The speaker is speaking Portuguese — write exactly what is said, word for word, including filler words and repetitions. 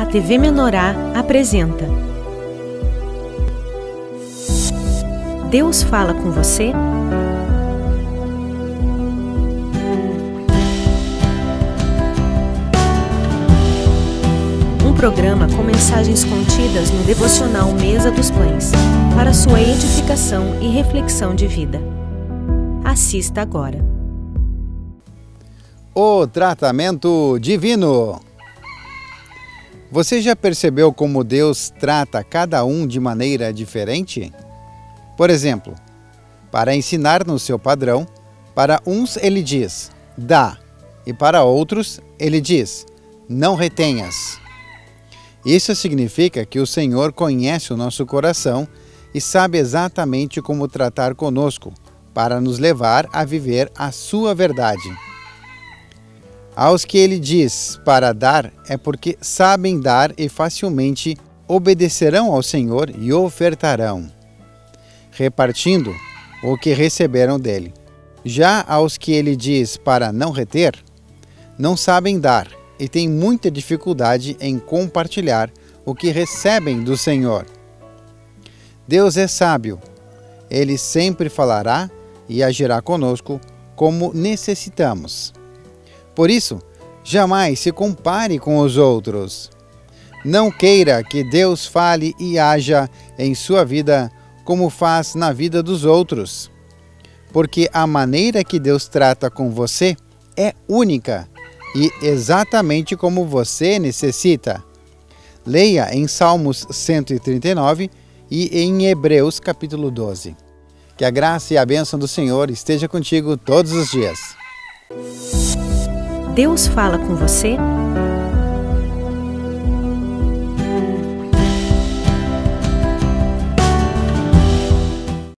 T V Menorá apresenta Deus fala com você? Um programa com mensagens contidas no devocional Mesa dos Pães, para sua edificação e reflexão de vida. Assista agora. O tratamento divino. Você já percebeu como Deus trata cada um de maneira diferente? Por exemplo, para ensinar no seu padrão, para uns ele diz, dá, e para outros ele diz, não retenhas. Isso significa que o Senhor conhece o nosso coração e sabe exatamente como tratar conosco, para nos levar a viver a sua verdade. Aos que ele diz para dar é porque sabem dar e facilmente obedecerão ao Senhor e ofertarão, repartindo o que receberam dele. Já aos que ele diz para não reter, não sabem dar e têm muita dificuldade em compartilhar o que recebem do Senhor. Deus é sábio, ele sempre falará e agirá conosco como necessitamos. Por isso, jamais se compare com os outros. Não queira que Deus fale e haja em sua vida como faz na vida dos outros, porque a maneira que Deus trata com você é única e exatamente como você necessita. Leia em Salmos cento e trinta e nove e em Hebreus capítulo doze. Que a graça e a bênção do Senhor esteja contigo todos os dias. Deus fala com você?